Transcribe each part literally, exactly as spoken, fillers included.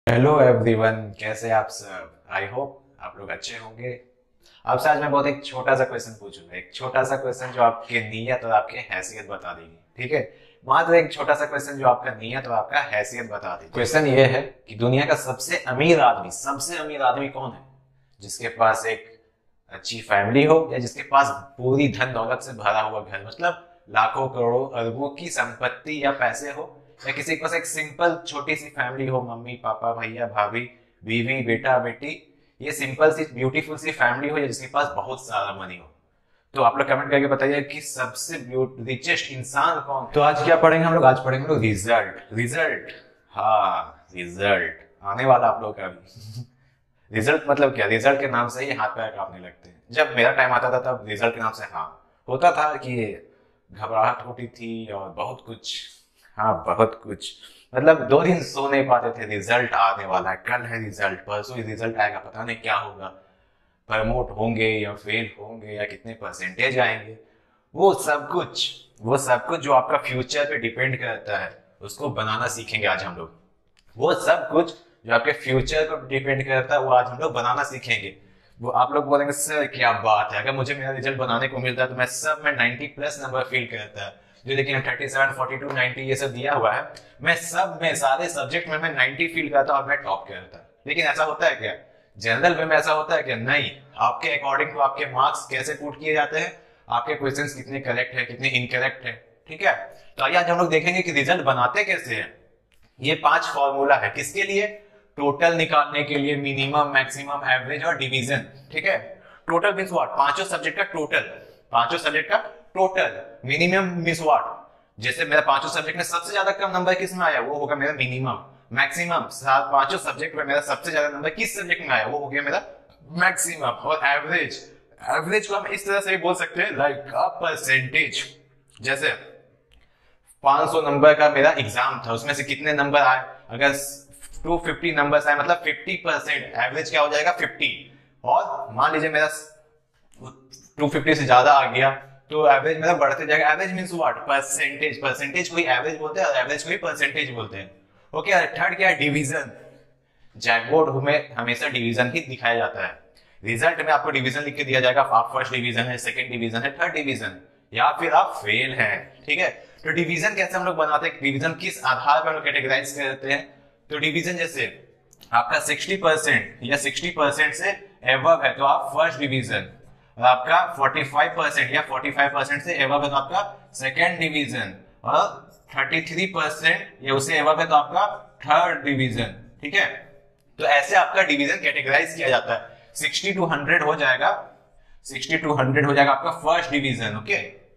Hello everyone, कैसे आप सब। आई होप आप लोग अच्छे होंगे। आपसे आज मैं बहुत एक छोटा सा क्वेश्चन पूछूंगा, एक छोटा सा क्वेश्चन जो आपके नीयत और आपकी हैसियत बता देगी। ठीक है, मात्र एक छोटा सा क्वेश्चन जो आपका नीयत और आपका हैसियत बता देगी। क्वेश्चन ये है कि दुनिया का सबसे अमीर आदमी सबसे अमीर आदमी कौन है, जिसके पास एक अच्छी फैमिली हो या जिसके पास पूरी धन दौलत से भरा हुआ घर, मतलब लाखों करोड़ों अरबों की संपत्ति या पैसे हो, या किसी के पास एक सिंपल छोटी सी फैमिली हो, मम्मी पापा भैया भाभी बीवी बेटा बेटी, ये सिंपल सी ब्यूटीफुल सी फैमिली हो, या जिसके पास बहुत सारा मनी हो। तो आप लोग कमेंट करके बताइए कि सबसे रिचेस्ट इंसान कौन है। तो आज क्या पढ़ेंगे हम लोग, आज पढ़ेंगे लोग रिजल्ट। रिजल्ट, हाँ रिजल्ट आने वाला आप लोग का भी। रिजल्ट मतलब क्या, रिजल्ट के नाम से ही हाथ पैर कांपने लगते हैं। जब मेरा टाइम आता था तब रिजल्ट के नाम से हाँ होता था कि घबराहट होती थी और बहुत कुछ, हाँ बहुत कुछ, मतलब दो दिन सो नहीं पाते थे। रिजल्ट आने वाला है, कल है रिजल्ट, परसों ही रिजल्ट आएगा, पता नहीं क्या होगा, प्रमोट होंगे या फेल होंगे या कितने परसेंटेज आएंगे। वो सब कुछ वो सब कुछ जो आपका फ्यूचर पे डिपेंड करता है, उसको बनाना सीखेंगे आज हम लोग। वो सब कुछ जो आपके फ्यूचर पर डिपेंड करता है वो आज हम लोग बनाना सीखेंगे। वो आप लोग बोलेंगे सर क्या बात है, अगर मुझे मेरा रिजल्ट बनाने को मिलता है तो मैं सब में नाइंटी प्लस नंबर फील करता है। जो देखिए thirty seven forty two ninety ये सब दिया हुआ है, मैं सब में सारे सब्जेक्ट में मैं नाइंटी फील करता और मैं टॉप करता। लेकिन ऐसा होता है क्या, जनरल वे में ऐसा होता है क्या? नहीं। आपके अकॉर्डिंग टू आपके मार्क्स कैसे पुट किए जाते हैं, आपके क्वेश्चंस कितने करेक्ट है कितने इनकरेक्ट है। ठीक है, तो आइए आज हम लोग देखेंगे कि रिजल्ट बनाते कैसे हैं। ये पांच फॉर्मूला है, किसके लिए? टोटल निकालने के लिए, मिनिमम मैक्सिमम एवरेज और डिवीजन। ठीक है, टोटल मींस व्हाट, पांचों सब्जेक्ट का टोटल, पांचों सब्जेक्ट का टोटल। मिनिमम मींस व्हाट, जैसे मेरा पांचों सब्जेक्ट में सबसे ज्यादा कम नंबर किस में आया वो होगा मेरा मिनिमम। मैक्सिमम, पांचों सब्जेक्ट में मेरा सबसे ज्यादा नंबर किस सब्जेक्ट में आया वो हो गया मेरा मैक्सिमम। और एवरेज, एवरेज को हम इस तरह से भी बोल सकते हैं लाइक अ परसेंटेज। जैसे पांच सौ नंबर का मेरा एग्जाम था, उसमें से कितने नंबर आए, अगर दो सौ पचास नंबर आए मतलब फिफ्टी परसेंट, एवरेज क्या हो जाएगा फिफ्टी। और मान लीजिए मेरा दो सौ पचास से ज्यादा आ गया तो एवरेज मेरा बढ़ते जाएगा। Average means what, percentage. Percentage को ही एवरेज बोलते हैं और एवरेज को ही परसेंटेज बोलते हैं। ओके, थर्ड क्या है, डिवीजन। जैकबोर्ड में हमेशा डिवीजन ही दिखाया जाता है। रिजल्ट में आपको डिवीजन लिख के दिया जाएगा, आप फर्स्ट डिवीजन है, सेकंड डिवीजन है, थर्ड डिवीजन, या फिर आप फेल हैं। ठीक है, तो डिवीजन कैसे हम लोग बनाते हैं, डिवीजन किस आधार पर हम लोग कैटेगराइज करते हैं। तो डिवीजन जैसे आपका साठ परसेंट या साठ परसेंट से एबव है तो आप फर्स्ट डिवीजन, और आपका पैंतालीस परसेंट या पैंतालीस परसेंट से एबव है तो आपका सेकंड डिवीजन, और तैंतीस परसेंट या उससे एबव है तो आपका थर्ड डिवीजन। ठीक है, तो ऐसे आपका डिवीजन कैटेगराइज किया जाता है। साठ टू हंड्रेड हो जाएगा, साठ टू हंड्रेड हो जाएगा आपका फर्स्ट डिवीजन। ओके,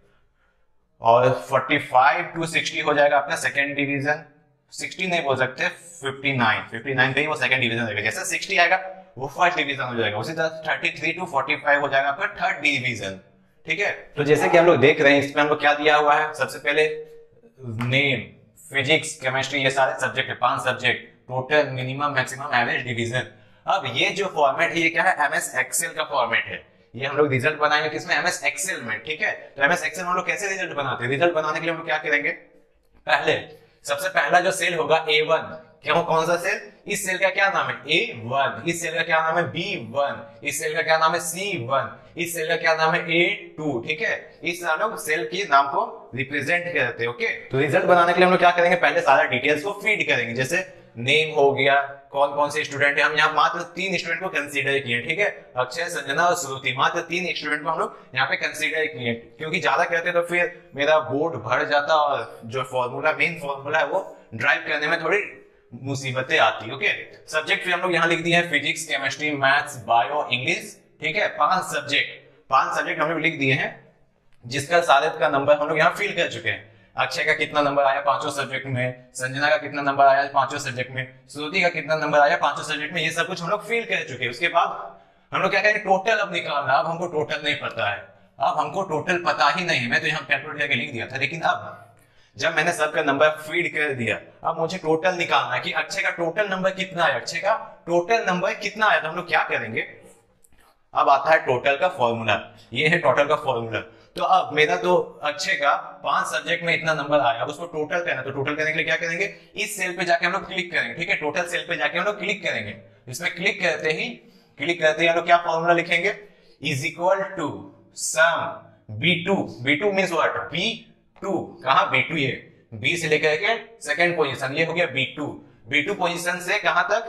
और पैंतालीस टू साठ हो जाएगा आपका सेकंड डिवीजन। साठ नहीं बोल सकते, उनसठ, उनसठ पे ही वो सेकंड डिवीजन रहेगा। जैसे साठ आएगा वो फर्स्ट डिवीजन हो जाएगा। उसी तरह तैंतीस टू पैंतालीस हो जाएगा आपका थर्ड डिवीजन। ठीक है, तो जैसे कि हम लोग देख रहे हैं इसमें हम लोग क्या दिया हुआ है, सबसे पहले नेम, फिजिक्स, केमिस्ट्री, ये सारे सब्जेक्ट है, पांच subject, total, minimum, maximum, average, division. अब ये जो फॉर्मेट है ये क्या है, एमएस एक्सेल का फॉर्मेट है। ये हम लोग रिजल्ट बनाएंगे किसमें, एमएस एक्सेल में। ठीक है, तो एमएस एक्सेल में हम लोग कैसे रिजल्ट बनाते हैं, रिजल्ट बनाने के लिए हम लोग क्या करेंगे, पहले सबसे पहला जो सेल होगा ए वन, क्या कौन सा सेल, इस सेल का क्या नाम है ए वन, इस सेल का क्या नाम है बी वन, इस सेल का क्या नाम है सी वन, इस सेल का क्या नाम है ए टू। ठीक है, इस तरह लोग सेल के नाम को रिप्रेजेंट करते हैं। ओके, तो रिजल्ट बनाने के लिए हम लोग क्या करेंगे, पहले सारा डिटेल्स को फीड करेंगे। जैसे नेम हो गया, कौन कौन से स्टूडेंट है, हम यहाँ मात्र तीन स्टूडेंट को कंसीडर किए। ठीक है, अक्षय, संजना और श्रुति, मात्र तीन स्टूडेंट को हम लोग यहाँ पे कंसीडर किए, क्योंकि ज्यादा करते तो फिर मेरा बोर्ड भर जाता और जो फॉर्मूला, मेन फॉर्मूला है वो ड्राइव करने में थोड़ी मुसीबतें आती। ओके, सब्जेक्ट फिर हम लोग यहाँ लिख दिए हैं, physics, chemistry, maths, bio, English. ठीक है, पांच सब्जेक्ट, पांच सब्जेक्ट हम लोग लिख दिए हैं, जिसका सारे का नंबर हम लोग यहाँ फिल कर चुके हैं। अक्षय का कितना नंबर आया पांचों सब्जेक्ट में, संजना का कितना नंबर आया पांचों सब्जेक्ट में, श्रुति का कितना नंबर आया पांचों सब्जेक्ट में, ये सब कुछ हम लोग फिल कर चुके हैं। उसके बाद हम लोग क्या करेंगे, टोटल अब निकालना। अब हमको टोटल नहीं पता है, अब हमको टोटल पता ही नहीं है, मैं तो यहाँ कैलकुलेट करके लिख दिया था। लेकिन अब जब मैंने सबका नंबर फीड कर दिया, अब मुझे टोटल निकालना है कि अक्षय का टोटल नंबर कितना है, अक्षय का टोटल नंबर कितना है। तो हम लोग क्या करेंगे, अब आता है टोटल का फॉर्मूला। ये है टोटल का फॉर्मूला। तो अब मेरा तो अच्छे का पांच सब्जेक्ट में इतना नंबर आया, अब उसको टोटल करना, तो टोटल करने के लिए क्या करेंगे, इस सेल पे जाके हम लोग क्लिक करेंगे, ठीक है, टोटल सेल पे जाके हम लोग क्लिक करेंगे। इसमें क्लिक करते ही क्लिक करते ही हम लोग क्या फॉर्मूला लिखेंगे, is equal to sum B two, B two means what, B two, कहां बी टू, ये बी से लेकर के सेकंड पोजीशन, ये हो गया B two, B two position से कहां तक,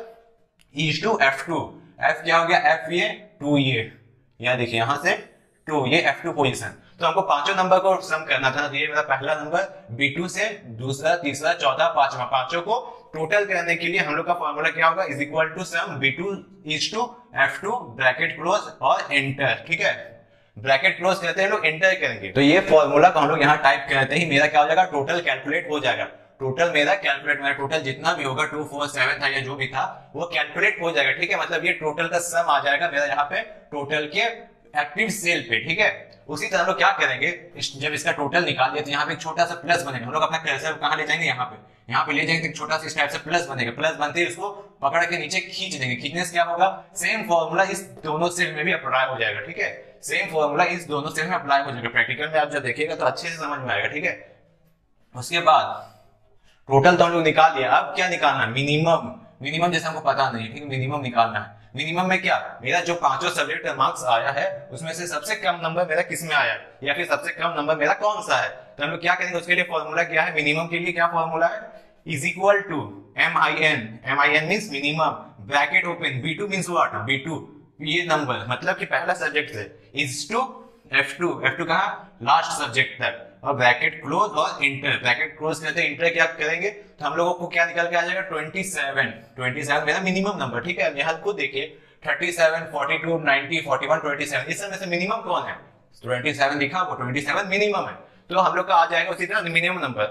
is to F two, F क्या हो गया, एफ ये, टू ये, यहां देखिए यहां से टू, ये एफ टू पोजीशन। तो हमको पांचों नंबर को सम करना था, तो ये मेरा पहला नंबर बी टू से दूसरा, तीसरा, चौथा, पांचवा, पांचों को टोटल करने के लिए हम लोग का फॉर्मूला क्या होगा, is equal to sum B two is to F two, bracket close और एंटर, ठीक है, ब्रैकेट क्लोज करते हैं लोग, एंटर करेंगे। तो ये फॉर्मूला को हम लोग यहाँ टाइप करते ही मेरा क्या हो जाएगा, टोटल कैलकुलेट हो जाएगा, टोटल मेरा कैलकुलेट, मेरा टोटल जितना भी होगा टू फोर सेवन था या जो भी था वो कैलकुलेट हो जाएगा, ठीक है, मतलब ये टोटल का सम आ जाएगा मेरा यहाँ पे टोटल के एक्टिव सेल पे, ठीक है। उसी तरह हम लोग क्या करेंगे, इस, जब इसका टोटल निकाल दिया तो यहाँ पे एक छोटा सा प्लस बनेगा, हम लोग अपना कर्सर कहाँ ले जाएंगे, यहाँ पे, यहाँ पे ले जाएंगे, छोटा सा इस टाइप से प्लस बनेगा, प्लस बनते ही उसको पकड़ के नीचे खींच देंगे, खींचने से क्या होगा, सेम फॉर्मूला इस दोनों सेल में भी अप्लाई हो जाएगा, ठीक है, सेम फॉर्मूला इस दोनों सेल में अप्लाई हो जाएगा। प्रैक्टिकल में आप जब देखिएगा तो अच्छे से समझ में आएगा, ठीक है। उसके बाद टोटल तो हम लोग निकाल लिया, अब क्या निकालना, मिनिमम, मिनिमम जैसे हमको पता नहीं, ठीक है, मिनिमम निकालना है। मिनिमम में क्या, मेरा जो पांचों सब्जेक्ट का मार्क्स आया है उसमें से सबसे कम नंबर मेरा किस में आया या फिर सबसे कम नंबर मेरा कौन सा है, तो हम लोग क्या करेंगे, उसके लिए फॉर्मूला क्या है, मिनिमम के लिए क्या फॉर्मूला है, is equal to M I N, M I N means minimum, bracket open, B two means what, B two ये नंबर, मतलब कि पहला सब्जेक्ट है, is to F two, F two कहां, लास्ट सब्जेक्ट तक, और ब्रैकेट क्लोज और enter, bracket close करते हैं, इंटर क्या करेंगे, तो हम लोगों को क्या निकल के आ जाएगा, ट्वेंटी सेवन, ट्वेंटी सेवन मेरा मिनिमम नंबर, ठीक है। यहाँ खुद देखिए thirty seven, forty two, ninety, forty one, twenty seven, इस में से मिनिमम कौन है, ट्वेंटी सेवन लिखा हुआ, ट्वेंटी सेवन मिनिमम है, तो हम लोग का आ जाएगा उसी तरह मिनिमम नंबर।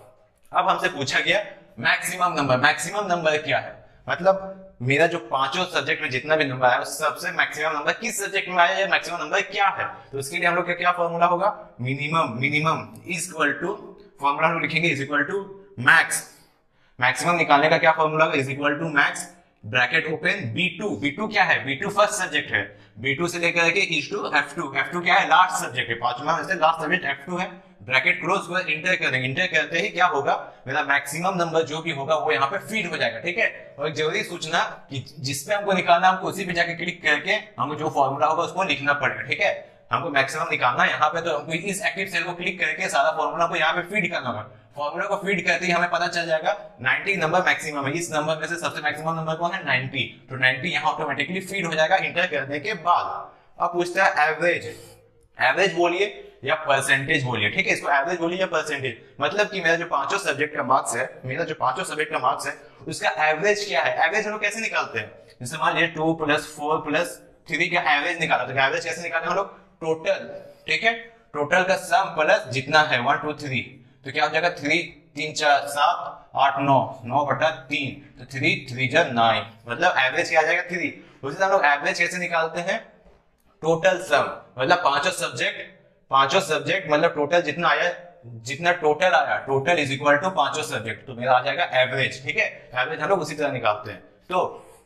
अब अब हमसे पूछा गया मैक्सिमम नंबर, मैक्सिमम नंबर क्या है, मतलब मेरा जो पांचों सब्जेक्ट में जितना भी नंबर आया उस सबसे मैक्सिमम नंबर किस सब्जेक्ट में आया, या मैक्सिमम नंबर क्या है, तो उसके लिए हम लोग का क्या फॉर्मूला होगा, minimum, minimum is equal to, formula हम लोग लिखेंगे is equal to max, maximum निकालने का क्या फॉर्मूला होगा, is equal to max, bracket open, B two, B two क्या है, बी टू फर्स्ट सब्जेक्ट है, बी टू से लेकर के is to F two, F two क्या है, लास्ट सब्जेक्ट है, पांचवा में से लास्ट सब्जेक्ट एफ टू है, ब्रैकेट क्लोज हुआ, इंटर करेंगे, इंटर करते ही क्या होगा, मेरा मैक्सिमम नंबर जो भी होगा वो यहाँ पे फीड हो जाएगा, ठीक है। और एक जरूरी सूचना कि जिसपे हमको निकालना, हमको उसी पे जाके क्लिक करके हमको जो फॉर्मूला होगा उसको लिखना पड़ेगा, ठीक है। हमको मैक्सिमम निकालना है यहाँ पे, तो हमको इस एक्टिव सेल को क्लिक करके सारा फॉर्मूला को यहाँ पे फीड करना होगा, फॉर्मूला को फीड करते ही हमें पता चल जाएगा नाइंटी नंबर मैक्सिमम है, इस नंबर में से सबसे मैक्सिमम नंबर कौन है, नाइंटी, तो नाइंटी यहाँ ऑटोमेटिकली फीड हो जाएगा इंटर करने के बाद। अब पूछता है एवरेज, एवरेज बोलिए या परसेंटेज बोलिए, ठीक है, इसको एवरेज बोलिए या परसेंटेज, मतलब कि मेरा जो पांचों सब्जेक्ट का मार्क्स है, मेरा जो पांचों सब्जेक्ट का मार्क्स है उसका एवरेज क्या है, एवरेज हम लोग कैसे निकालते हैं, जैसे मान लीजिए two plus four plus three का एवरेज निकाला, तो एवरेज कैसे निकालते हैं हम लोग, टोटल, ठीक है, टोटल का सम प्लस जितना है वन टू थ्री, तो क्या हो जाएगा, थ्री तीन चार सात आठ नौ, नौ बटा तीन, तो थ्री थ्री जा नाइन, मतलब एवरेज क्या आ जाएगा थ्री। उसी तरह हम लोग एवरेज कैसे निकालते हैं, टोटल सम, मतलब पांचों सब्जेक्ट, पांचों सब्जेक्ट मतलब टोटल जितना आया, जितना टोटल आया, टोटल इज इक्वल टू पांचों सब्जेक्ट, तो मेरा आ जाएगा एवरेज, ठीक है। एवरेज हम लोग उसी तरह निकालते हैं, तो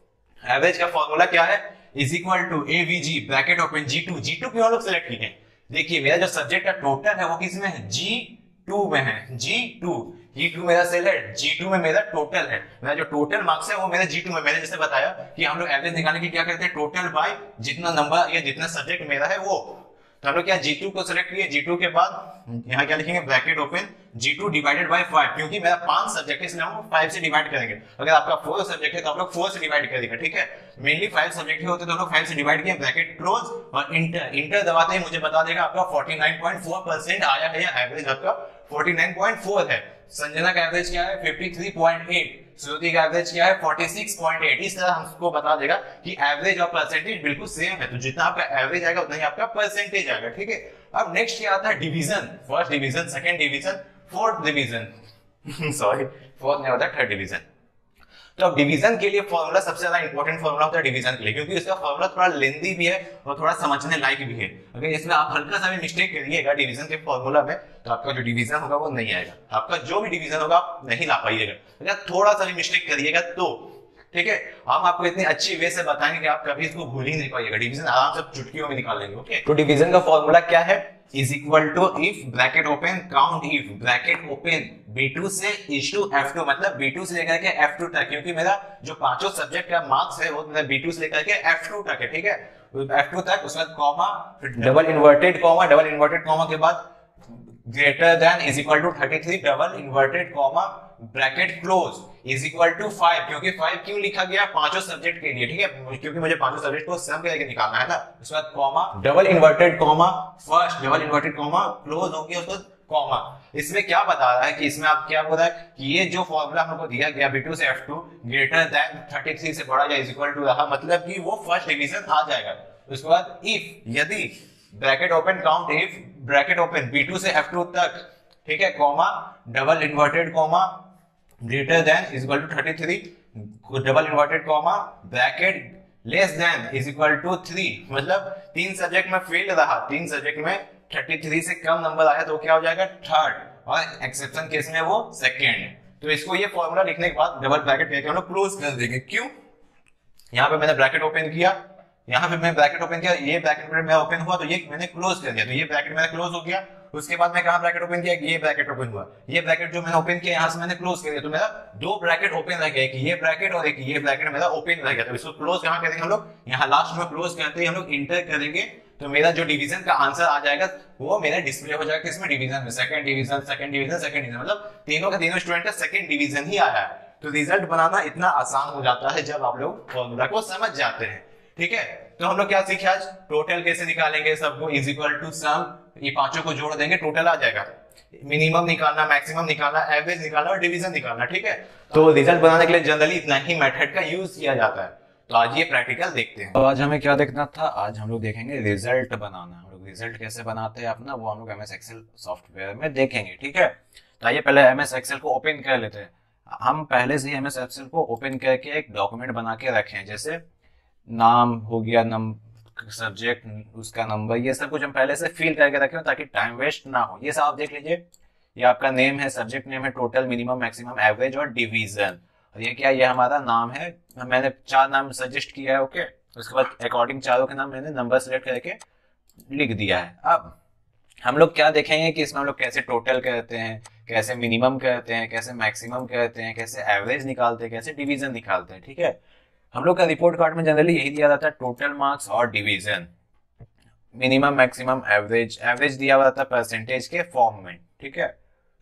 एवरेज का फॉर्मूला क्या है, is equal to A V G, bracket open, G two, G two क्यों हम लोग सेलेक्ट किए, देखिए मेरा जो सब्जेक्ट का टोटल है वो किसमें है, जी टू में है, जी टू, जी टू मेरा सेल है, जी टू में मेरा टोटल है, मेरा जो टोटल मार्क्स है वो मेरा जी टू में, मैंने जैसे बताया कि हम लोग एवरेज निकालने की क्या करते हैं, टोटल बाय जितना नंबर या जितना सब्जेक्ट मेरा है वो, तो हम लोग क्या जी टू को सिलेक्ट किए, जी टू के बाद यहाँ क्या लिखेंगे, bracket open, G two divided by five, क्योंकि मेरा पांच सब्जेक्ट है इसलिए हम फाइव से डिवाइड करेंगे, अगर आपका फोर सब्जेक्ट है तो आप लोग फोर से डिवाइड करेंगे, ठीक है। मेनली फाइव सब्जेक्ट ही होते तो हम लोग फाइव से डिवाइड किए, ब्रैकेट क्लोज और इंटर, इंटर दबाते ही मुझे बता देगा आपका forty nine point four percent आया है, या एवरेज आपका फोर्टी नाइन पॉइंट फोर है, संजना का एवरेज क्या है fifty three point eight, Shruti का एवरेज क्या है फोर्टी सिक्स पॉइंट एट, इस तरह हमको बता देगा कि एवरेज और परसेंटेज बिल्कुल सेम है, तो जितना आपका एवरेज आएगा उतना ही आपका परसेंटेज आएगा, ठीक है। अब नेक्स्ट क्या आता है, division, first division, second division, fourth division sorry fourth नहीं होता, थर्ड डिवीजन। तो अब डिवीजन के लिए फॉर्मूला सबसे ज्यादा इंपॉर्टेंट फॉर्मूला होता है डिवीजन के लिए, क्योंकि इसका फॉर्मूला थोड़ा लेंथी भी है और थोड़ा समझने लायक भी है। अगर इसमें आप हल्का सा भी मिस्टेक करिएगा डिवीजन के फॉर्मूला में तो आपका जो डिवीजन होगा वो नहीं आएगा, आपका जो भी डिवीजन होगा आप नहीं ला पाइएगा, अगर थोड़ा सा भी मिस्टेक करिएगा तो, ठीक है। हम आपको इतनी अच्छी वे से बताएंगे कि आप कभी इसको भूल ही नहीं पाइएगा, डिवीजन आराम से चुटकियों में निकाल लेंगे, ओके। तो डिवीजन का फॉर्मूला क्या है, is equal to if bracket open count if bracket open B two से इज टू एफ टू, मतलब बी टू से लेकर के एफ टू तक, क्योंकि मेरा जो पांचों सब्जेक्ट का मार्क्स है वो मेरा बी टू से लेकर के एफ टू तक है, ठीक है, एफ टू तक, उसके बाद कॉमा, फिर double inverted comma, double inverted comma के बाद greater than is equal to thirty three, double inverted comma, bracket close is equal to five, क्योंकि फाइव क्यों लिखा गया, पांचों सब्जेक्ट के लिए, ठीक है, क्योंकि मुझे पांचों सब्जेक्ट को सम करके निकालना है ना। उसके बाद comma, double inverted comma, first double inverted comma, close हो गया, उसके बाद कॉमा। इसमें क्या बता रहा है कि इसमें आप क्या बोल रहा है कि ये जो फॉर्मूला हमको दिया गया बी टू से F two greater than thirty three से बड़ा या इज इक्वल टू रहा, मतलब कि वो फर्स्ट डिवीजन आ जाएगा। उसके बाद इफ, यदि bracket open count if bracket open B two से एफ टू तक, ठीक है, comma, double inverted comma, greater than is equal to thirty three, double inverted comma, bracket less than is equal to three, मतलब तीन subject में fail रहा, तीन subject में थर्टी थ्री से कम नंबर आया तो क्या हो जाएगा, थर्ड, और एक्सेप्शन केस में वो सेकेंड। तो इसको ये फॉर्मूला लिखने के बाद डबल ब्रैकेट करके हम लोग क्लोज कर देंगे। क्यों, यहाँ पे मैंने ब्रैकेट ओपन किया, यहाँ पे मैं ब्रैकेट ओपन किया, ये ब्रैकेट मेरा ओपन हुआ तो ये मैंने क्लोज कर दिया, तो ये ब्रैकेट मेरा क्लोज हो गया। उसके बाद मैं कहां ब्रैकेट ओपन किया, ये ब्रैकेट ओपन हुआ, ये ब्रैकेट जो मैंने ओपन किया यहां से मैंने क्लोज कर दिया, तो मेरा दो ब्रैकेट ओपन रह गया, एक ये ब्रैकेट और एक ये ब्रैकेट मेरा ओपन रह गया। तो इसको क्लोज कहां करेंगे हम लोग, यहाँ लास्ट में क्लोज करते ही हम लोग इंटर करेंगे, तो मेरा जो डिवीजन का आंसर आ जाएगा वो मेरा डिस्प्ले हो जाएगा किसमें, डिवीजन में, second division, second division, second division, मतलब तीनों का तीनों स्टूडेंट का सेकंड डिवीजन ही आया है। तो रिजल्ट बनाना इतना आसान हो जाता है जब आप लोग फॉर्मूला को समझ जाते हैं, ठीक है। तो हम लोग क्या सीखे आज, टोटल कैसे निकालेंगे, सबको इज इक्वल टू सम, ये पांचों को जोड़ देंगे टोटल आ जाएगा, मिनिमम निकालना, मैक्सिमम निकालना, एवरेज निकालना और डिवीजन निकालना, ठीक है। तो रिजल्ट बनाने के लिए जनरली इतना ही मेथड का यूज किया जाता है। तो आज ये प्रैक्टिकल देखते हैं। तो आज हमें क्या देखना था, आज हम लोग देखेंगे रिजल्ट बनाना। हम लोग रिजल्ट कैसे बनाते हैं अपना, वो हम लोग एमएस एक्सेल सॉफ्टवेयर में देखेंगे, ठीक है। तो आइए पहले एमएस एक्सेल को ओपन कर लेते हैं। हम पहले से ही एमएस एक्सेल को ओपन करके एक डॉक्यूमेंट बना के रखे हैं, जैसे नाम हो गया, नम सब्जेक्ट, उसका नंबर, ये सब कुछ हम पहले से फिल करके रखे हो ताकि टाइम वेस्ट ना हो। ये सब आप देख लीजिए, ये आपका नेम है, सब्जेक्ट नेम है, टोटल, मिनिमम, मैक्सिमम, एवरेज और डिवीजन। और ये क्या, ये हमारा नाम है, मैंने चार नाम सजेस्ट किया है, ओके। उसके बाद अकॉर्डिंग चारों के नाम मैंने नंबर सेलेक्ट करके लिख दिया है। अब हम लोग क्या देखेंगे कि इसमें हम लोग कैसे टोटल करते हैं, कैसे मिनिमम करते हैं, कैसे मैक्सिमम करते हैं, कैसे एवरेज निकालते हैं, कैसे डिवीजन निकालते हैं, ठीक है। हम लोग का रिपोर्ट कार्ड में जनरली यही दिया जाता है, टोटल मार्क्स और division, minimum, maximum, average. Average दिया हुआ था परसेंटेज के फॉर्म में, ठीक है।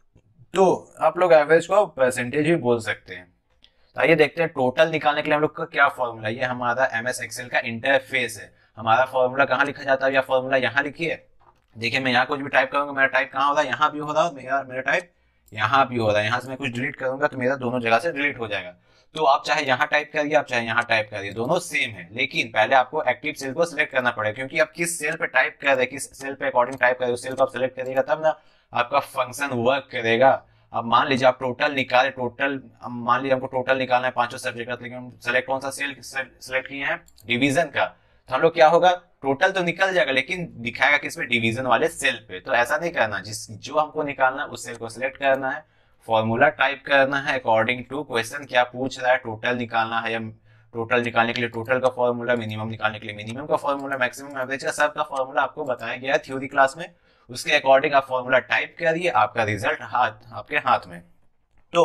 तो आप लोग एवरेज को परसेंटेज भी बोल सकते हैं। तो आइए देखते हैं टोटल निकालने के लिए हम लोग का क्या फॉर्मूला। ये हमारा एमएस एक्सेल का इंटरफेस है। हमारा फॉर्मूला कहाँ लिखा जाता है, या फॉर्मूला यहाँ लिखिए। देखिए मैं यहाँ कुछ भी टाइप करूंगा, मेरा टाइप कहाँ हो रहा है, यहाँ भी हो रहा है, मेरा मेरा टाइप यहाँ भी हो रहा है। यहाँ से मैं कुछ डिलीट करूंगा तो मेरा दोनों जगह से डिलीट हो जाएगा। तो आप चाहे यहाँ टाइप करिए, आप चाहे यहाँ टाइप करिए, दोनों सेम है। लेकिन पहले आपको एक्टिव सेल को सिलेक्ट करना पड़ेगा, क्योंकि आप किस सेल पे टाइप कर रहे हैं, किस सेल पे अकॉर्डिंग टाइप कर रहे हैं, उस सेल को आप सिलेक्ट करिएगा तब ना आपका फंक्शन वर्क करेगा। अब मान लीजिए आप टोटल निकाले, टोटल मान लीजिए हमको टोटल निकालना है पांचों सब्जेक्ट का, लेकिन हम सेलेक्ट कौन सा सेल सेलेक्ट किए हैं, डिवीजन का। तो हम लोग क्या होगा, टोटल तो निकल जाएगा लेकिन दिखाएगा किस पे, डिवीजन वाले सेल पे। तो ऐसा नहीं करना, जिस जो हमको निकालना है उस सेल को सिलेक्ट करना है, फॉर्मूला टाइप करना है अकॉर्डिंग टू क्वेश्चन क्या पूछ रहा है, टोटल निकालना है या टोटल निकालने के लिए टोटल का फॉर्मूला, मिनिमम निकालने के लिए मिनिमम का फॉर्मूला, मैक्सिमम, एवरेज का सब का फॉर्मूला आपको बताया गया है थ्योरी क्लास में। उसके अकॉर्डिंग आप फॉर्मूला टाइप करिए, आपका रिजल्ट हाथ आपके हाथ में। तो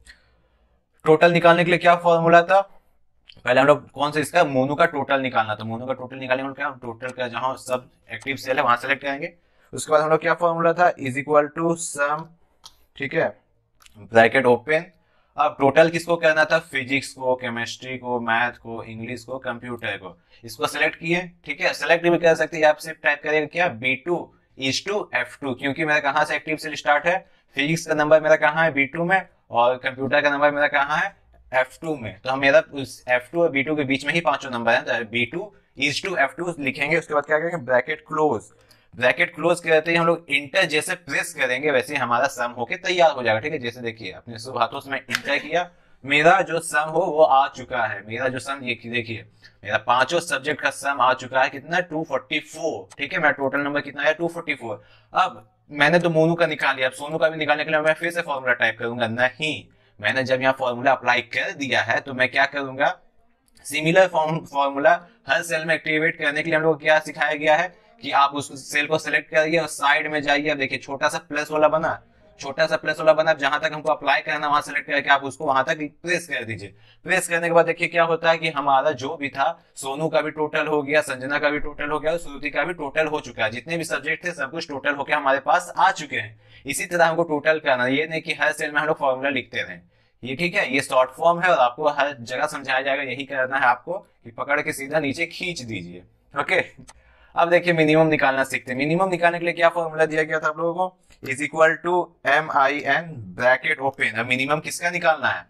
टोटल निकालने के लिए क्या फॉर्मूला था, पहले हम लोग कौन सा, इसका मोनो का टोटल निकालना था। मोनो का टोटल निकालने के लिए क्या, टोटल का जहां सब एक्टिव सेल है वहां सेलेक्ट करेंगे। उसके बाद हम लोग क्या फॉर्मूला था, इज इक्वल टू सम, ठीक है, ब्रैकेट ओपन। अब टोटल किसको करना था, फिजिक्स को, केमिस्ट्री को, मैथ को, इंग्लिश को, कंप्यूटर को। इसको सेलेक्ट किए, ठीक है। सेलेक्ट भी कर सकते हैं, आप सिर्फ टाइप करिएगा क्या, B two is to F two, क्योंकि मेरा कहां से एक्टिव सेल स्टार्ट है, फिजिक्स का नंबर मेरा कहां है, बी टू में, और कंप्यूटर का नंबर मेरा कहां है, एफ टू में। तो हम मेरा उस एफ टू और बी टू के बीच में ही पांचों नंबर है, B two is to F two लिखेंगे। उसके बाद क्या करेंगे, ब्रैकेट क्लोज। ब्रैकेट क्लोज करते ही हम लोग इंटर जैसे प्रेस करेंगे वैसे हमारा सम होके तैयार हो जाएगा, ठीक है। जैसे देखिए अपने शुभ हाथों से मैं इंटर किया, मेरा जो सम हो वो आ चुका है। मेरा जो सम ये देखिए, मेरा पांचों सब्जेक्ट का सम आ चुका है, कितना, टू फोर्टी फोर, ठीक है। मेरा टोटल नंबर कितना है, टू फोर्टी फोर। अब मैंने तो मोनू का निकाल लिया, अब सोनू का भी निकालने के लिए मैं फिर से फॉर्मूला टाइप करूंगा, नहीं। मैंने जब यहाँ फॉर्मूला अप्लाई कर दिया है तो मैं क्या करूंगा, सिमिलर फॉर्मूला हर सेल में एक्टिवेट करने के लिए हम लोग क्या सिखाया गया है कि आप उस सेल को सिलेक्ट करिए और साइड में जाइए, अब देखिए छोटा सा प्लस वाला बना, छोटा सा प्लस वाला बना, जहां तक हमको अप्लाई करना वहां सेलेक्ट करके आप उसको वहां तक प्रेस कर दीजिए। प्रेस करने के बाद देखिए क्या होता है कि हमारा जो भी था, सोनू का भी टोटल हो गया, संजना का भी टोटल हो गया और श्रुति का भी टोटल हो चुका है। जितने भी सब्जेक्ट थे सब कुछ टोटल होकर हमारे पास आ चुके हैं। इसी तरह हमको टोटल करना, ये नहीं कि हर सेल में हम लोग फॉर्मूला लिखते रहे, ये ठीक है, ये शॉर्ट फॉर्म है और आपको हर जगह समझाया जाएगा। यही करना है आपको कि पकड़ के सीधा नीचे खींच दीजिए। ओके, अब देखिए मिनिमम निकालना सीखते हैं। मिनिमम निकालने के लिए क्या फॉर्मूला दिया गया था आप लोगों को, is equal to M I N bracket open. अब मिनिमम किसका निकालना है,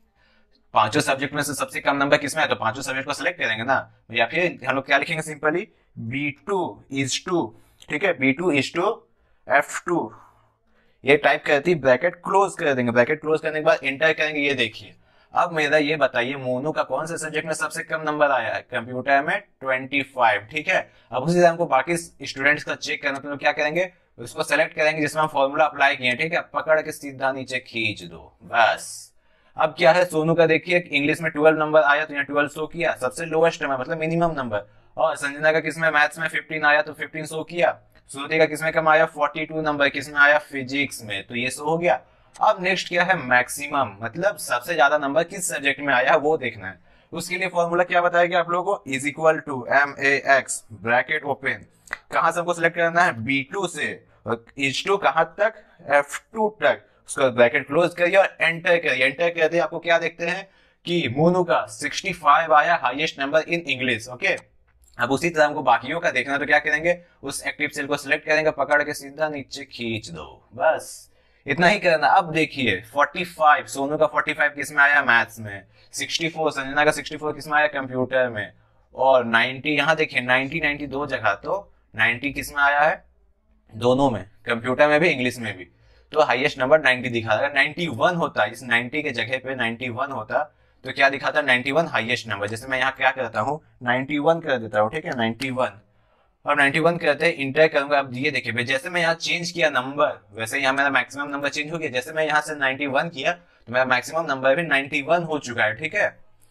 पांचों सब्जेक्ट में से सबसे कम नंबर किसमें है, तो पांचों सब्जेक्ट को सिलेक्ट करेंगे ना, या फिर हम लोग क्या लिखेंगे simply B two is to, ठीक है, B two is to F two, ये टाइप करती ब्रैकेट क्लोज कर देंगे। ब्रैकेट क्लोज करने के बाद एंटर करेंगे। ये देखिए, अब मेरा ये बताइए मोनू का कौन से सब्जेक्ट में सबसे कम नंबर आया है, कंप्यूटर में पच्चीस, ठीक है। अब उसी तरह हमको बाकी स्टूडेंट्स का चेक करना, तो क्या करेंगे, उसको सेलेक्ट करेंगे जिसमें हम फॉर्मूला अप्लाई किए, ठीक है, पकड़ के सीधा नीचे खींच दो, बस। अब क्या है, सोनू का देखिए इंग्लिश में ट्वेल्व नंबर आया तो यहाँ ट्वेल्व शो किया, सबसे लोएस्ट नंबर मतलब मिनिमम नंबर। और संजना का किसमें मैथ्स में फिफ्टीन आया तो फिफ्टीन शो किया। श्रुति का किसमें कम आया, फोर्टी टू नंबर, किसमें आया, फिजिक्स में, तो ये शो हो गया। अब नेक्स्ट क्या है, मैक्सिमम, मतलब सबसे ज्यादा नंबर किस सब्जेक्ट में आया है वो देखना है। उसके लिए फॉर्मूला क्या बताया गया आप लोगों को, is equal to M A X bracket open, कहां से हमको सिलेक्ट करना है, बी टू से, और इज टू कहां तक, एफ टू तक, उसका ब्रैकेट क्लोज करिए और एंटर करिए। एंटर करते ही आपको क्या देखते हैं कि मोनू का सिक्सटी फाइव आया, highest number in English. Okay, अब उसी तरह हमको बाकियों का देखना, तो क्या करेंगे, उस एक्टिव सेल को सिलेक्ट करेंगे, पकड़ के सीधा नीचे खींच दो, बस इतना ही करना। अब देखिए पैंतालीस, सोनू का पैंतालीस किसमें आया, मैथ्स में, चौंसठ संजना का चौंसठ किसमें आया, कंप्यूटर में, और नब्बे यहाँ देखिए नब्बे नब्बे दो जगह, तो नब्बे किसमें आया है, दोनों में, कंप्यूटर में भी इंग्लिश में भी, तो हाईएस्ट नंबर नब्बे दिखा रहा है। इक्यानवे होता, इस नब्बे के जगह पे इक्यानवे होता तो क्या दिखाता, इक्यानवे हाईएस्ट नंबर। जैसे मैं यहाँ क्या करता हूँ, इक्यानवे कर देता हूँ, ठीक है, इक्यानवे, और इक्यानवे करते हैं, इंटर करूंगा। अब ये देखिए जैसे मैं यहाँ चेंज किया नंबर, वैसे यहाँ मेरा मैक्सिमम नंबर चेंज हो गया। जैसे मैं यहाँ से इक्यानवे किया तो मेरा मैक्सिमम नंबर भी इक्यानवे हो चुका है, ठीक है।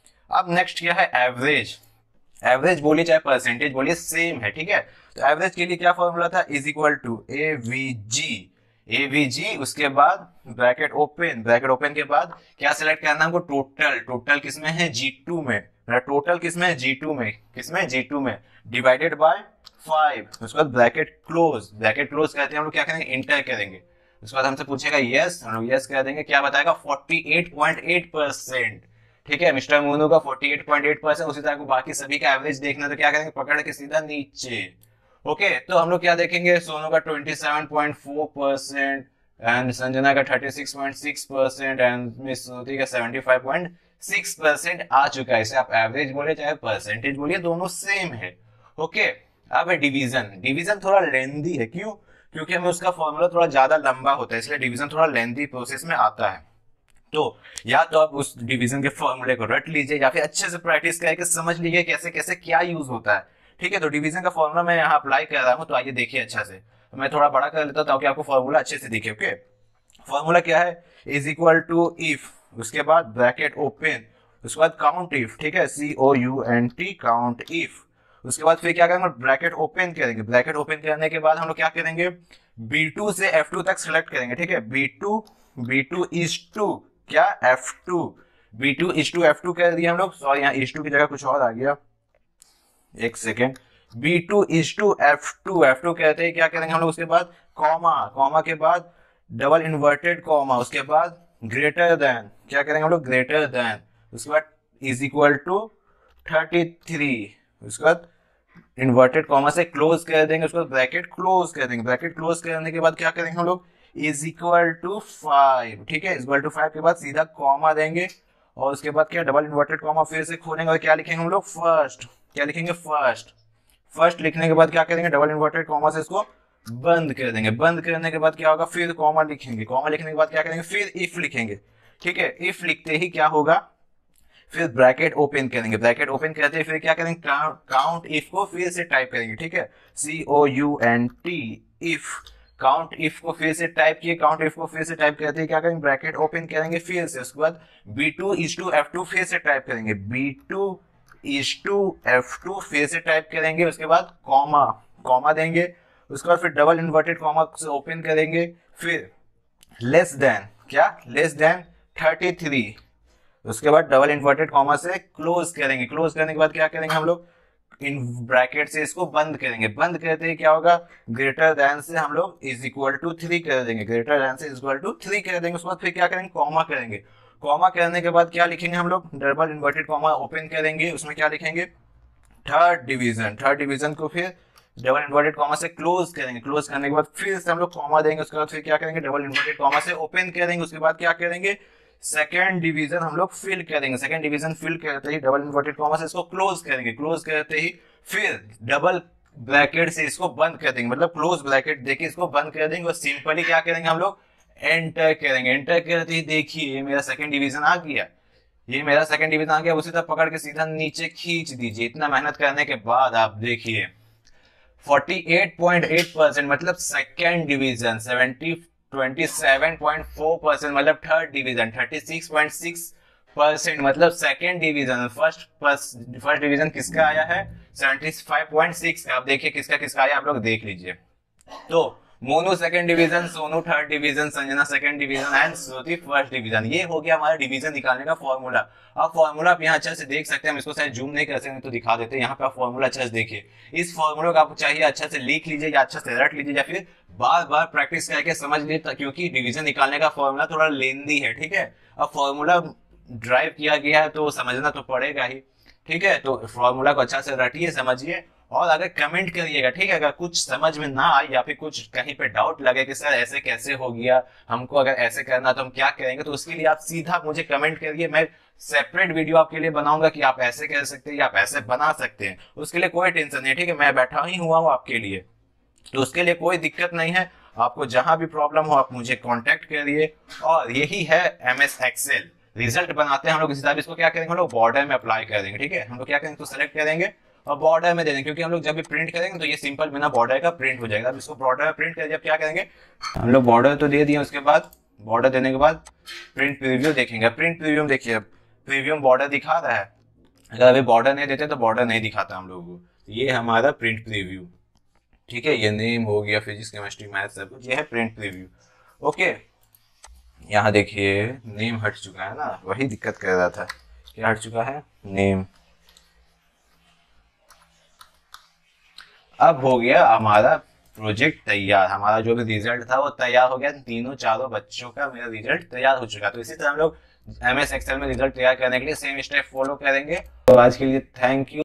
अब नेक्स्ट क्या है, एवरेज। एवरेज बोलिए चाहे परसेंटेज बोलिए सेम है, ठीक है। तो एवरेज के लिए क्या फॉर्मूला था, is equal to A V G, A V G, उसके बाद ब्रैकेट ओपन, ब्रैकेट ओपन के बाद क्या सिलेक्ट करना हमको, टोटल, टोटल किसमें है, जी टू में, मेरा टोटल किसमें है, जी टू में, किसमें, जी टू में, डिवाइडेड बाय फाइव, उसके बाद ब्रैकेट क्लोज, ब्रैकेट क्लोज करते हैं हम लोग क्या करेंगे, इंटर करेंगे। उसके बाद हमसे पूछेगा यस, हम लोग यस कर देंगे, क्या बताएगा, अड़तालीस पॉइंट आठ परसेंट, ठीक है, मिस्टर मोनू का अड़तालीस पॉइंट आठ परसेंट। उसी तरह को बाकी सभी का एवरेज देखना, तो क्या करेंगे, पकड़ के सीधा नीचे। ओके okay, तो हम लोग क्या देखेंगे, सोनू का सत्ताईस पॉइंट चार परसेंट एंड संजना का छत्तीस पॉइंट छह परसेंट एंड मिस श्रुति का पचहत्तर पॉइंट छह परसेंट आ चुका है। इसे आप एवरेज बोले चाहे परसेंटेज बोलिए, दोनों सेम है। ओके okay, अब है डिवीजन। डिवीजन थोड़ा लेंदी है, क्यों, क्योंकि हमें उसका फॉर्मूला थोड़ा ज्यादा लंबा होता है, इसलिए डिवीजन थोड़ा लेंदी प्रोसेस में आता है। तो या तो आप उस डिवीजन के फॉर्मूले को रट लीजिए या फिर अच्छे से प्रैक्टिस करके समझ लीजिए कैसे कैसे क्या यूज होता है, ठीक है। तो डिवीजन का फॉर्मूला मैं यहाँ अप्लाई कर रहा हूँ, तो आइए देखिए अच्छा से। तो मैं थोड़ा बड़ा कर लेता हूँ ताकि आपको फॉर्मूला अच्छे से दिखे। ओके, फॉर्मूला क्या है, इज इक्वल टू इफ, उसके बाद ब्रैकेट ओपन, उसके बाद काउंट इफ, ठीक है, C O U N T, count if. उसके बाद फिर क्या करेंगे, ब्रैकेट ओपन करेंगे। ब्रैकेट ओपन करने के बाद हम लोग क्या करेंगे, बी टू से एफ टू तक सिलेक्ट करेंगे, ठीक है, B two, B two is to क्या, F two, B two is to F two कर दिया हम लोग, सॉरी यहाँ इज टू की जगह कुछ और आ गया, एक second, B two is to F two, F two कहते हैं, क्या करेंगे हम लोग, उसके बाद कॉमा, कॉमा के बाद डबल इन्वर्टेड कॉमा, उसके बाद ग्रेटर देन, क्या करेंगे हम लोग, ग्रेटर देन, उसके बाद is equal to thirty three, उसके बाद इन्वर्टेड कॉमा से क्लोज कर देंगे, उसके बाद ब्रैकेट क्लोज कर देंगे। ब्रैकेट क्लोज करने के बाद क्या करेंगे हम लोग, इज इक्वल टू फाइव, ठीक है, इज इक्वल टू फाइव के बाद सीधा कॉमा देंगे और उसके बाद क्या, डबल इन्वर्टेड कॉमा फिर से खोलेंगे और क्या लिखेंगे हम लोग, फर्स्ट, क्या लिखेंगे, फर्स्ट। फर्स्ट लिखने के बाद क्या करेंगे, डबल इन्वर्टेड कॉमा से इसको बंद कर देंगे। बंद करने के बाद क्या होगा, फिर कॉमा लिखेंगे। कॉमा लिखने के बाद क्या करेंगे, फिर इफ लिखेंगे, ठीक है। इफ लिखते ही क्या होगा, फिर ब्रैकेट ओपन करेंगे। ब्रैकेट ओपन करते हैं फिर क्या करेंगे, काउंट इफ को फिर से टाइप करेंगे, ठीक है, C O U N T, if, count if को फिर से टाइप किए। काउंट इफ को फिर से टाइप करते हैं क्या करेंगे, ब्रैकेट ओपन करेंगे फिर से। उसके बाद B two is to F two फिर से टाइप करेंगे, B two is to F two फिर से टाइप करेंगे। उसके बाद कॉमा, कॉमा देंगे, उसके बाद फिर डबल इन्वर्टेड कॉमा से ओपन करेंगे, फिर लेस देन, क्या लेस देन थर्टी थ्री, उसके बाद डबल इन्वर्टेड कॉमा से क्लोज करेंगे, क्लोज करने के बाद क्या करेंगे हम लोग इन ब्रैकेट से इसको बंद करेंगे, बंद करते ही क्या होगा ग्रेटर देन से हम लोग इज इक्वल टू थ्री कर देंगे, ग्रेटर देन से इज इक्वल टू थ्री कर देंगे, उसके बाद फिर क्या करेंगे कॉमा करेंगे, कॉमा करने के बाद क्या लिखेंगे हम लोग डबल इन्वर्टेड कॉमा ओपन करेंगे, उसमें क्या लिखेंगे थर्ड डिवीजन, थर्ड डिवीजन को फिर डबल इन्वर्टेड कॉमा से क्लोज करेंगे, क्लोज करने के बाद फिर से हम लोग कॉमा देंगे, उसके बाद फिर क्या करेंगे डबल इन्वर्टेड कॉमा से ओपन करेंगे, उसके बाद क्या करेंगे सेकेंड डिवीजन हम लोग फिल करेंगे, सेकेंड डिवीजन फिल करते ही डबल इन्वर्टेड कॉमा से इसको क्लोज करेंगे, क्लोज करते ही फिर डबल ब्रैकेट से इसको बंद कर देंगे, मतलब क्लोज ब्रैकेट देके इसको बंद कर देंगे और सिंपली क्या करेंगे हम लोग एंटर करेंगे, एंटर करते ही देखिए ये मेरा सेकेंड डिवीजन आ गया, ये मेरा सेकंड डिवीजन आ गया, उसी तरह पकड़ के सीधा नीचे खींच दीजिए। इतना मेहनत करने के बाद आप देखिए अड़तालीस पॉइंट आठ परसेंट मतलब सेकंड डिवीजन, सत्तर सत्ताईस पॉइंट चार परसेंट मतलब थर्ड डिवीजन, छत्तीस पॉइंट छह परसेंट मतलब second division, first first division किसका आया है पचहत्तर पॉइंट छह, आप देखिए किसका किसका आया, आप लोग देख लीजिए। तो Monu second division, Sonu third division, Sanjana second division and Shruti first division. ये हो गया हमारा डिवीजन निकालने का फॉर्मूला। अब फॉर्मूला आप यहाँ अच्छे से देख सकते हैं, हम इसको शायद जूम नहीं कर सकते तो दिखा देते हैं। यहाँ पे आप फॉर्मूला अच्छे से देखिए, इस फॉर्मूला को आपको चाहिए अच्छे से लिख लीजिए या अच्छे से रट लीजिए या फिर बार बार प्रैक्टिस करके समझ लीजिए, क्योंकि डिवीजन निकालने का फॉर्मूला थोड़ा लेंदी है, ठीक है। अब फॉर्मूला ड्राइव किया गया है तो समझना तो पड़ेगा ही, ठीक है। तो फॉर्मूला को अच्छा से रटिए, समझिए और अगर कमेंट करिएगा, ठीक है। अगर कुछ समझ में ना आए या फिर कुछ कहीं पे डाउट लगे कि सर ऐसे कैसे हो गया, हमको अगर ऐसे करना तो हम क्या करेंगे, तो उसके लिए आप सीधा मुझे कमेंट करिए। मैं सेपरेट वीडियो आपके लिए बनाऊंगा कि आप ऐसे कर सकते हैं या आप ऐसे बना सकते हैं, उसके लिए कोई टेंशन नहीं, ठीक है। मैं बैठा ही हुआ हूँ आपके लिए, तो उसके लिए कोई दिक्कत नहीं है। आपको जहां भी प्रॉब्लम हो आप मुझे कॉन्टेक्ट करिए। और यही है एम एस एक्सेल। रिजल्ट बनाते हैं हम लोग इस हिसाब, इसको क्या करेंगे हम लोग बॉर्डर में अप्लाई कर देंगे, ठीक है। हम लोग क्या करेंगे तो सेलेक्ट करेंगे और बॉर्डर में दे देंगे, क्योंकि हम लोग जब भी प्रिंट करेंगे तो ये सिंपल बिना बॉर्डर का प्रिंट हो जाएगा। अब इसको बॉर्डर में प्रिंट करेंगे, अब क्या करेंगे हम लोग बॉर्डर तो दे दिए, उसके बाद बॉर्डर देने के बाद प्रिंट प्रीव्यू देखेंगे। प्रिंट प्रीव्यू में देखिए, अब प्रीव्यू में बॉर्डर दिखा रहा है, अगर अभी बॉर्डर नहीं देते तो बॉर्डर नहीं दिखाता हम लोगों को। ये हमारा प्रिंट प्रीव्यू, ठीक है। ये नेम हो गया, फिजिक्स केमिस्ट्री मैथ सब कुछ, ये है प्रिंट प्रीव्यू, ओके। यहाँ देखिए नेम हट चुका है ना, वही दिक्कत कर रहा था, क्या हट चुका है नेम। अब हो गया हमारा प्रोजेक्ट तैयार, हमारा जो भी रिजल्ट था वो तैयार हो गया। तीनों चारों बच्चों का मेरा रिजल्ट तैयार हो चुका। तो इसी तरह हम लोग एम एस एक्सेल में रिजल्ट तैयार करने के लिए सेम स्टेप फॉलो करेंगे। तो आज के लिए थैंक यू।